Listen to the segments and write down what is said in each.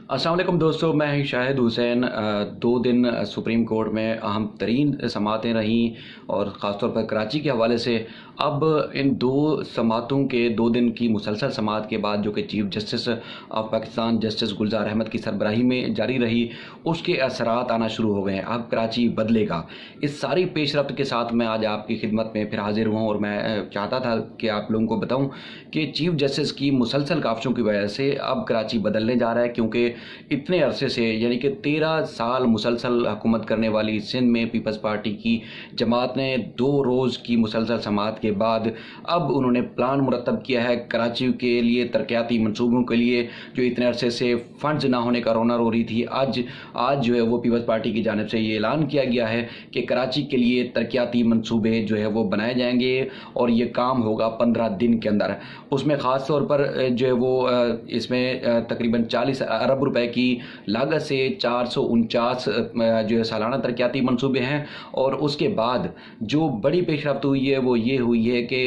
अस्सलाम वालेकुम दोस्तों, मैं शाहिद हुसैन। 2 दिन सुप्रीम कोर्ट में अहम तरीन समातें रहीं और ख़ासतौर पर कराची के हवाले से। अब इन 2 समातों के 2 दिन की मुसलसल समात के बाद जो कि chief justice of Pakistan justice Gulzar Ahmed की सरबराही में जारी रही, उसके असरात आना शुरू हो गए हैं। अब कराची बदलेगा। इस सारी पेशरफ्त के साथ मैं आज आपकी खिदमत में फिर हाजिर हुआ और मैं चाहता था कि आप लोगों को बताऊं कि चीफ जस्टिस की मुसलसल काविशों की वजह से अब कराची बदलने जा रहा है, क्योंकि इतने अरसे से यानी कि 13 साल मुसलसल हुकूमत करने वाली सिंध में पीपल्स पार्टी की जमात ने 2 रोज़ की मुसलसल समात के बाद अब उन्होंने प्लान मुरतब किया है कराची के लिए, तरक्याती मनसूबों के लिए। जो इतने अरसे से फंड्स ना होने का रोना रो रही थी, आज जो है वो पीपल्स पार्टी की जानिब से ये ऐलान किया गया है कि कराची के लिए तरक्याती मनसूबे जो है वो बनाए जाएंगे और ये काम होगा 15 दिन के अंदर। उसमें ख़ास तौर पर जो है वो इसमें तकरीबन 40 अरब रुपए की लागत से 449 जो है सालाना तरक्याती मनसूबे हैं। और उसके बाद जो बड़ी पेशरफ्त हुई है वो ये हुई है कि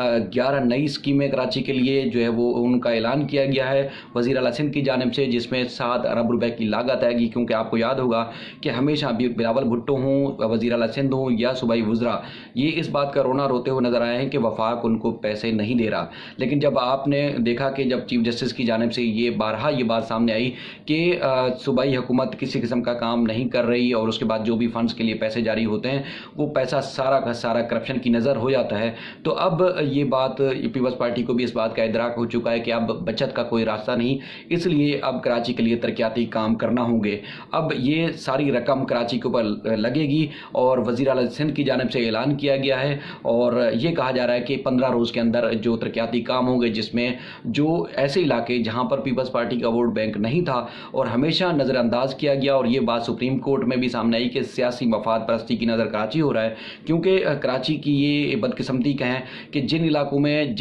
11 नई स्कीमें कराची के लिए जो है वो उनका ऐलान किया गया है वज़ीर आला सिंध की जानिब से, जिसमें 7 अरब रुपए की लागत आएगी। क्योंकि आपको याद होगा कि हमेशा बिलावल भुट्टो हूँ, वज़ीर आला सिंध हूँ या सूबाई वज़रा, ये इस बात का रोना रोते हुए नजर आए हैं कि वफाक उनको पैसे नहीं दे रहा। लेकिन जब आपने देखा कि जब चीफ जस्टिस की जानिब से ये बात सामने आई कि सूबाई हुकूमत किसी किस्म का काम नहीं कर रही और उसके बाद जो भी फंड्स के लिए पैसे जारी होते हैं वो पैसा सारा का सारा करप्शन की नज़र हो जाता है, तो अब ये बात पीपल्स पार्टी को भी इस बात का इदराक हो चुका है कि अब बचत का कोई रास्ता नहीं, इसलिए अब कराची के लिए तरक्याती काम करना होंगे। अब ये सारी रकम कराची के ऊपर लगेगी और वज़ीर आला सिंध की जानिब से ऐलान किया गया है और ये कहा जा रहा है कि 15 रोज़ के अंदर जो तरक्याती काम होंगे, जिसमें जो ऐसे इलाके जहाँ पर पीपल्स पार्टी का वोट बैंक नहीं था और हमेशा नज़रअंदाज किया गया, और ये बात सुप्रीम कोर्ट में भी सामने आई कि सियासी मफाद परस्ती की नज़र कराची हो रहा है। क्योंकि कराची की ये बदकिस्मती का है कि जिन इलाकों में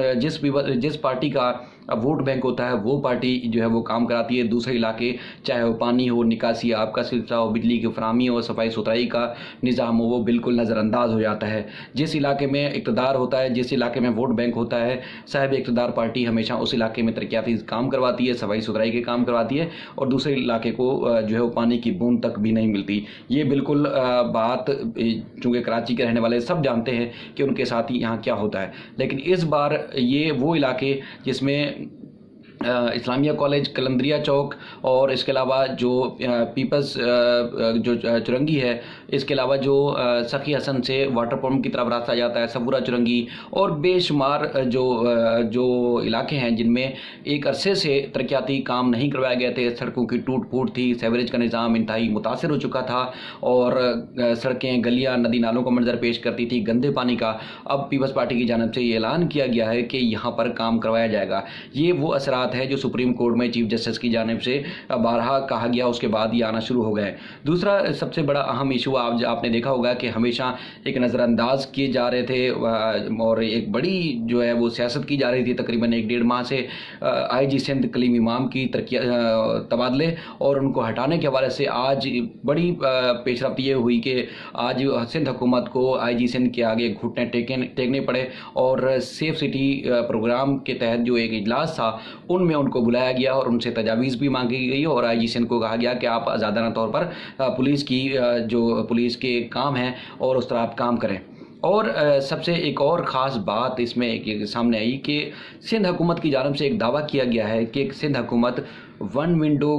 जिस पार्टी का वोट बैंक होता है वो पार्टी जो है वो काम कराती है, दूसरे इलाके चाहे वो पानी हो, निकासी आब का सिलसिला हो, बिजली की फराहमी हो, सफाई सुथराई का निज़ाम हो, वो बिल्कुल नज़रअंदाज हो जाता है। जिस इलाके में इक़्तिदार होता है, जिस इलाके में वोट बैंक होता है, साहिब इक़्तिदार पार्टी हमेशा उस इलाके में तरक्याती काम करवाती है, सफाई सुथराई के काम करवाती है, और दूसरे इलाके को जो है वो पानी की बूंद तक भी नहीं मिलती। ये बिल्कुल बात चूँकि कराची के रहने वाले सब जानते हैं कि उनके साथ ही यहाँ क्या होता है। लेकिन इस बार ये वो इलाके जिसमें इस्लामिया कॉलेज, कलंदरिया चौक और इसके अलावा जो पीपल्स जो चुरंगी है, इसके अलावा जो सखी हसन से वाटर पम्प की तरफ रास्ता जाता है, सबूरा चुरंगी, और बेशुमार जो इलाके हैं जिनमें एक अरसे से तरक्याती काम नहीं करवाए गए थे। सड़कों की टूट फूट थी, सीवरेज का निज़ाम इंतहाई मुतासर हो चुका था और सड़कें, गलियाँ, नदी नालों का मंजर पेश करती थी गंदे पानी का। अब पीपल्स पार्टी की जानिब से ये ऐलान किया गया है कि यहाँ पर काम करवाया जाएगा। ये वो असरात है जो सुप्रीम कोर्ट में चीफ जस्टिस की जानिब से बारहा कहा गया, उसके बाद ये आना शुरू हो गए। दूसरा सबसे बड़ा अहम इशू आपने देखा होगा कि हमेशा एक नज़रअंदाज किए जा रहे थे और एक बड़ी जो है वो सियासत की जा रही थी तकरीबन 1-1.5 माह से IG सिंध कलीम इमाम की तबादले और उनको हटाने के हवाले से आज बड़ी पेशरफ्त ये हुई कि आज सिंध हुकूमत को IG सिंध के आगे घुटने टेकने पड़े और सेफ सिटी प्रोग्राम के तहत जो एक इजलास था उनमें उनको बुलाया गया और उनसे तजावीज़ भी मांगी गई और IG सिंध को कहा गया कि आप आज़ादाना तौर पर पुलिस के काम हैं और उस तरह आप काम करें। और सबसे एक और ख़ास बात इसमें एक सामने आई कि सिंध हुकूमत की जानिब से एक दावा किया गया है कि सिंध हुकूमत वन विंडो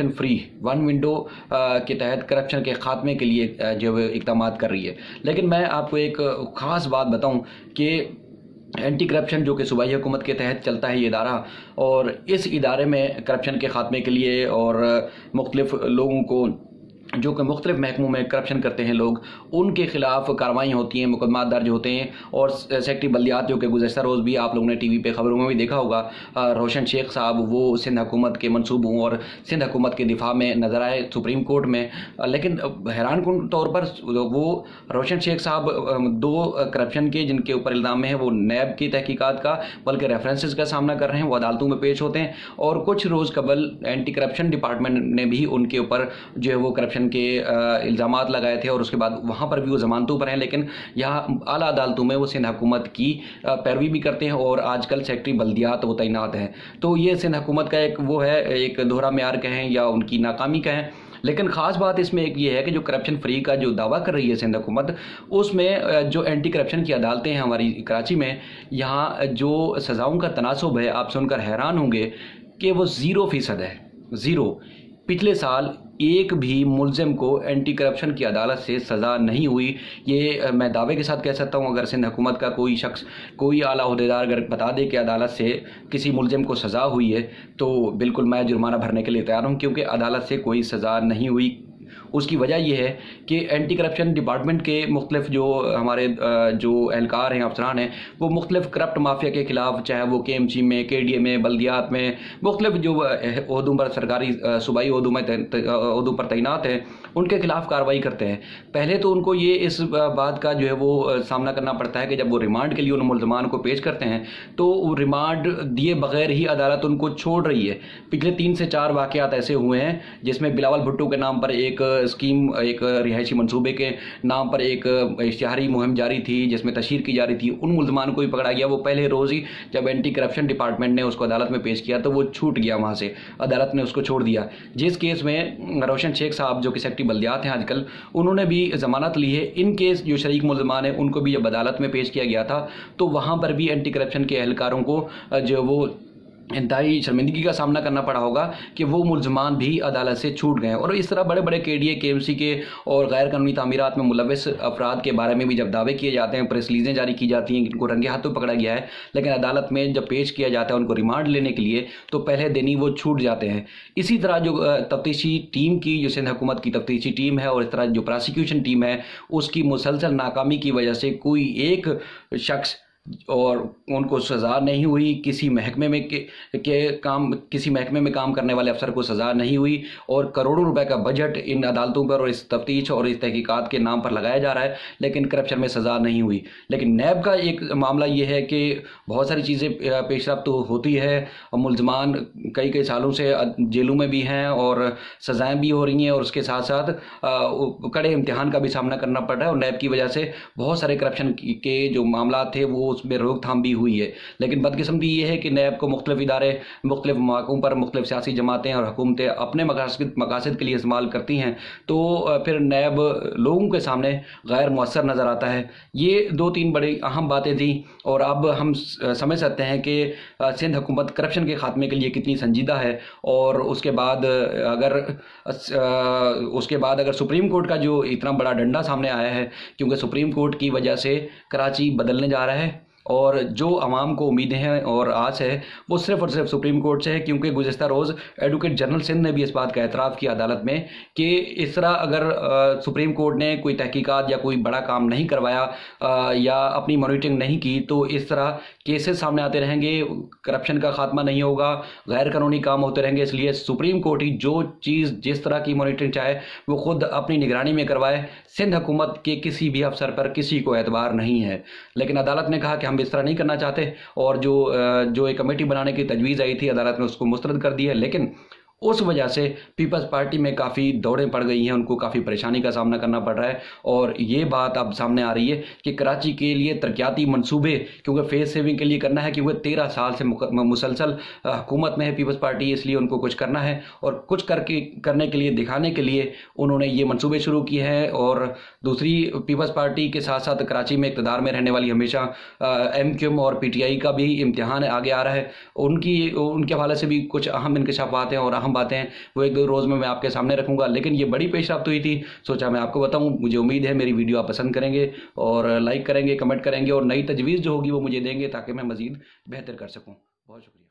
के तहत करप्शन के ख़ात्मे के लिए जो इक़दाम कर रही है। लेकिन मैं आपको एक ख़ास बात बताऊं कि एंटी करप्शन जो कि सूबाई हुकूमत के तहत चलता है ये इदारा, और इस इदारे में करप्शन के ख़ात्मे के लिए और मुख्तलिफ़ लोगों को जो कि मुख्तलिफ महकमों में करप्शन करते हैं लोग, उनके खिलाफ कार्रवाई होती हैं, मुकदमा दर्ज होते हैं। और सेक्रेटरी बल्दियात जो कि गुज़श्ता रोज़ भी आप लोगों ने टीवी पे खबरों में भी देखा होगा, रोशन शेख साहब वो सिंध हुकूमत के मनसूबों और सिंध हुकूमत के दिफा में नज़र आए सुप्रीम कोर्ट में। लेकिन हैरान कुन तौर पर वो रोशन शेख साहब 2 करप्शन के जिनके ऊपर इल्ज़ाम है वो नैब की तहकीकात का बल्कि रेफरेंसेस का सामना कर रहे हैं, वो अदालतों में पेश होते हैं। और कुछ रोज़ कबल एंटी करप्शन डिपार्टमेंट ने भी उनके ऊपर जो है वो करप्शन کرپشن کے الزامات لگائے تھے اور اس کے بعد وہاں پر بھی وہ ضمانتوں پر ہیں، لیکن یہاں اعلیٰ عدالتوں میں وہ سندھ حکومت کی پیروی بھی کرتے ہیں اور آج کل سیکٹری بلدیات وہ تعینات ہیں۔ تو یہ سندھ حکومت کا ایک وہ ہے، ایک دوہرا معیار کہیں یا ان کی ناکامی کہیں، لیکن خاص بات اس میں ایک یہ ہے کہ جو کرپشن فری کا جو دعویٰ کر رہی ہے سندھ حکومت، اس میں جو اینٹی کرپشن کی عدالتیں ہیں ہماری کراچی میں، یہاں جو سزاؤں کا تناسب ہے آپ سن کر حیران ہوں گے کہ وہ 0% ہے، 0۔ پچھلے سال ایک بھی ملزم کو اینٹی کرپشن کی عدالت سے سزا نہیں ہوئی۔ یہ میں دعوے کے ساتھ کہہ سکتا ہوں، اگر سندھ حکومت کا کوئی شخص، کوئی اعلیٰ عہدیدار اگر بتا دے کہ عدالت سے کسی ملزم کو سزا ہوئی ہے تو بالکل میں جرمانہ بھرنے کے لیے تیار ہوں، کیونکہ عدالت سے کوئی سزا نہیں ہوئی۔ اس کی وجہ یہ ہے کہ اینٹی کرپشن ڈپارٹمنٹ کے مختلف جو ہمارے جو اہلکار ہیں، افسران ہیں، وہ مختلف کرپٹ مافیا کے خلاف، چاہے وہ KMC میں، KDA میں، بلدیات میں، مختلف جو عہدوں پر، سرکاری صوبائی عہدوں پر تعینات ہیں، ان کے خلاف کارروائی کرتے ہیں۔ پہلے تو ان کو یہ اس بات کا جو ہے وہ سامنا کرنا پڑتا ہے کہ جب وہ ریمانڈ کے لیے ان ملزمان کو پیش کرتے ہیں تو ریمانڈ دیے بغیر ہی عدالت ان کو چھوڑ رہی ہے۔ پچھلے 3 سے 4 واقعات ایسے ہوئے ہیں جس میں بلاول بھٹو کے نام پر ایک اسکیم، ایک رہائشی منصوبے کے نام پر ایک اشتہاری مہم جاری تھی جس میں تشہیر کی جا رہی تھی، ان ملزمان کو بھی پکڑا گیا۔ وہ پہلے روز ہی جب اینٹی کرپشن ڈپارٹمنٹ نے اس کو عدالت میں پیش کیا تو وہ چھوٹ گیا، وہاں سے عدالت نے اس کو چھوڑ دیا۔ جس کیس میں روشن شیخ صاحب جو کہ سیکٹری بلدیات ہیں آج کل، انہوں نے بھی ضمانت لی ہے۔ ان کیس جو شریک ملزمان ہیں ان کو بھی جب عدالت میں پیش کیا گیا تھا تو وہاں پر بھی اینٹی کرپشن کے اہلکاروں کو جو وہ انتہائی شرمندگی کا سامنا کرنا پڑا ہوگا کہ وہ ملزمان بھی عدالت سے چھوٹ گئے ہیں۔ اور اس طرح بڑے بڑے KDA KMC کے اور غیر قانونی تعمیرات میں ملوث افراد کے بارے میں بھی جب دعوے کیے جاتے ہیں، پریس ریلیزیں جاری کی جاتی ہیں، ان کو رنگے ہاتھوں پکڑا گیا ہے، لیکن عدالت میں جب پیش کیا جاتا ہے ان کو ریمانڈ لینے کے لیے تو پہلے دن ہی وہ چھوٹ جاتے ہیں۔ اسی طرح جو تفتیشی ٹیم کی، جو سندھ حکومت کی تفتیشی ٹیم ہے، اور اس طرح جو پراسیکیوشن ٹیم ہے، اس کی مسلسل ناکامی کی وجہ سے کوئی ایک شخص اور ان کو سزا نہیں ہوئی، کسی محکمے میں کام کرنے والے افسر کو سزا نہیں ہوئی، اور کروڑوں روپے کا بجٹ ان عدالتوں پر اور اس تفتیش اور اس تحقیقات کے نام پر لگایا جا رہا ہے، لیکن کرپشن میں سزا نہیں ہوئی۔ لیکن نیب کا ایک معاملہ یہ ہے کہ بہت ساری چیزیں پیش رفت ہوتی ہے، ملزمان کئی سالوں سے جیلوں میں بھی ہیں اور سزائیں بھی ہو رہی ہیں، اور اس کے ساتھ ساتھ کڑے امتحان کا بھی سامنا کرنا پڑ رہا ہے، اور نیب کی وجہ سے بہت سارے کرپشن کے جو معاملات تھے وہ اس میں روک تھام بھی ہوئی ہے۔ لیکن بدقسمتی یہ ہے کہ نیب کو مختلف ادارے مختلف مواقعوں پر مختلف سیاسی جماعتیں اور حکومتیں اپنے مقاصد کے لیے استعمال کرتی ہیں، تو پھر نیب لوگوں کے سامنے غیر مؤثر نظر آتا ہے۔ یہ 2-3 بڑی اہم باتیں تھیں، اور اب ہم سمجھ سکتے ہیں کہ سندھ حکومت کرپشن کے خاتمے کے لیے کتنی سنجیدہ ہے۔ اور اس کے بعد اگر سپریم کورٹ کا جو اتنا بڑا ڈنڈا سامنے آیا ہے، کیونکہ سپریم کورٹ کی وجہ سے کراچی بدلنے جا رہا ہے، اور جو عوام کو امیدیں ہیں اور آس ہے وہ صرف اور صرف سپریم کورٹ سے ہے، کیونکہ گزشتہ روز ایڈوکیٹ جنرل سندھ نے بھی اس بات کا اعتراف کیا عدالت میں کہ اس طرح اگر سپریم کورٹ نے کوئی تحقیقات یا کوئی بڑا کام نہیں کروایا یا اپنی مانیٹرنگ نہیں کی تو اس طرح کیسز سامنے آتے رہیں گے، کرپشن کا خاتمہ نہیں ہوگا، غیر قانونی کام ہوتے رہیں گے۔ اس لیے سپریم کورٹ ہی جو چیز جس طرح کی مانیٹرنگ چاہے وہ خود اپنی نگرانی میں کروائے، سندھ حکومت کے کسی بھی افسر پر کسی کو اعتبار نہیں ہے۔ لیکن عدالت نے کہا کہ ہم اس طرح نہیں کرنا چاہتے، اور جو ایک کمیٹی بنانے کی تجویز آئی تھی عدالت نے اس کو مسترد کر دی ہے۔ لیکن اس وجہ سے پیپلز پارٹی میں کافی دوڑیں پڑ گئی ہیں، ان کو کافی پریشانی کا سامنا کرنا پڑ رہا ہے، اور یہ بات اب سامنے آ رہی ہے کہ کراچی کے لیے ترقیاتی منصوبے، کیونکہ فیس سیونگ کے لیے کرنا ہے، کیونکہ 13 سال سے مسلسل حکومت میں ہے پیپلز پارٹی، اس لیے ان کو کچھ کرنا ہے، اور کچھ کرنے کے لیے، دکھانے کے لیے انہوں نے یہ منصوبے شروع کیے ہیں۔ اور دوسری پیپلز پارٹی کے ساتھ ساتھ کراچی میں اقتدار میں رہنے والی ہمیشہ MQM اور PTI کا بھی امتحان آگے آ رہا ہے، ان کے حوالے سے بھی کچھ اہم انکشافات ہیں اور اہم باتیں ہیں، وہ 1-2 روز میں آپ کے سامنے رکھوں گا۔ لیکن یہ بڑی پیش رفت ہوئی تھی، سوچا میں آپ کو بتاؤں۔ مجھے امید ہے میری ویڈیو آپ پسند کریں گے اور لائک کریں گے، کمنٹ کریں گے، اور نئی تجویز جو ہوگی وہ مجھے دیں گے تاکہ میں مزید بہتر کر سکوں۔ بہت شکریہ۔